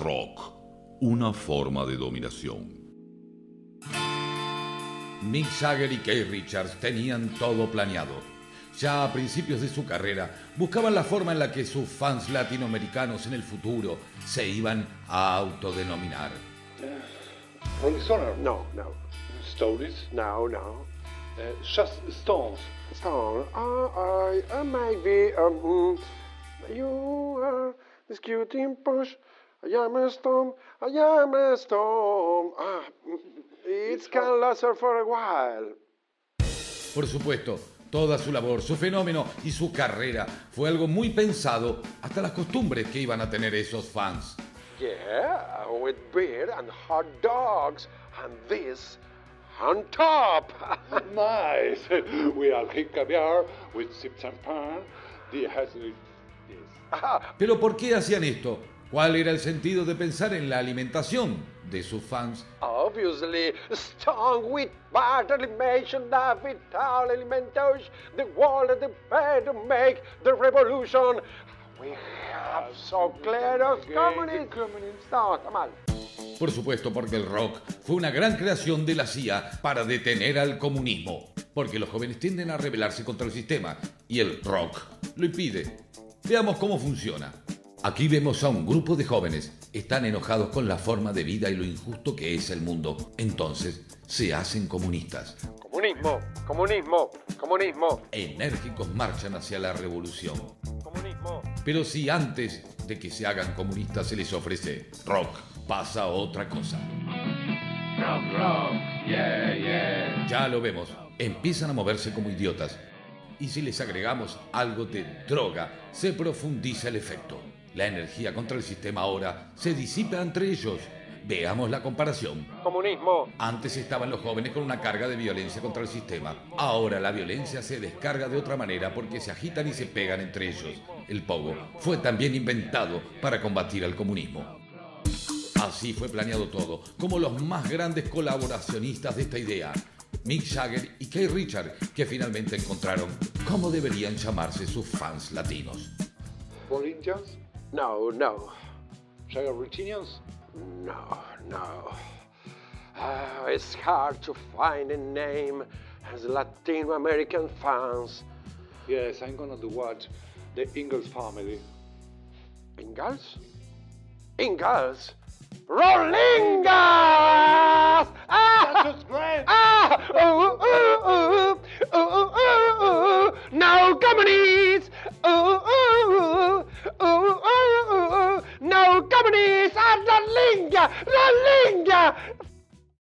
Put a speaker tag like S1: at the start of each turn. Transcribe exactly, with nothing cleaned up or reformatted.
S1: rock, una forma de dominación.
S2: Mick Jagger y Keith Richards tenían todo planeado. Ya a principios de su carrera, buscaban la forma en la que sus fans latinoamericanos en el futuro se iban a autodenominar.
S3: Rolling Stones?
S4: No, no.
S3: Stories?
S4: No, no.
S3: Uh, just Stones?
S4: Stone. Uh, I, uh, maybe, um, you are this cutie push. I am a storm. I am a storm. Ah, it can last for a while.
S2: Por supuesto, toda su labor, su fenómeno y su carrera fue algo muy pensado, hasta las costumbres que iban a tener esos fans.
S4: Yeah, with beer and hot dogs, and this on top.
S3: Nice. We are drink caviar with sip champagne. The has this.
S2: Pero ¿por qué hacían esto? ¿Cuál era el sentido de pensar en la alimentación de sus fans?
S4: Obviously, strong with bad alimentation, the vital alimentation, the world the bed to make the revolution. We have so clear as communists. No, está mal.
S2: Por supuesto, porque el rock fue una gran creación de la C I A para detener al comunismo. Porque los jóvenes tienden a rebelarse contra el sistema y el rock lo impide. Veamos cómo funciona. Aquí vemos a un grupo de jóvenes. Están enojados con la forma de vida y lo injusto que es el mundo. Entonces, se hacen comunistas.
S4: Comunismo, comunismo, comunismo.
S2: Enérgicos marchan hacia la revolución.
S4: Comunismo.
S2: Pero si antes de que se hagan comunistas se les ofrece rock, pasa otra cosa.
S5: Rock, rock, yeah, yeah.
S2: Ya lo vemos, empiezan a moverse como idiotas. Y si les agregamos algo de droga, se profundiza el efecto. La energía contra el sistema ahora se disipa entre ellos. Veamos la comparación.
S4: Comunismo.
S2: Antes estaban los jóvenes con una carga de violencia contra el sistema. Ahora la violencia se descarga de otra manera porque se agitan y se pegan entre ellos. El pogo fue también inventado para combatir al comunismo. Así fue planeado todo, como los más grandes colaboracionistas de esta idea, Mick Jagger y Keith Richards, que finalmente encontraron cómo deberían llamarse sus fans latinos.
S3: Corinthians?
S4: No, no.
S3: Jagger-Richinians?
S4: No, no. Uh, it's hard to find a name as Latin American fans.
S3: Yes, I'm gonna do what? The Ingalls family.
S4: Ingalls? Ingalls? Rollingas! Ah!
S3: That's great!
S4: Ah! Ooh, ooh, ooh, ooh, ooh, ooh, ooh. No communists! Ooh, ooh, ooh, ooh, ooh, ooh. No communists! Ah, Rollinga! Rollinga!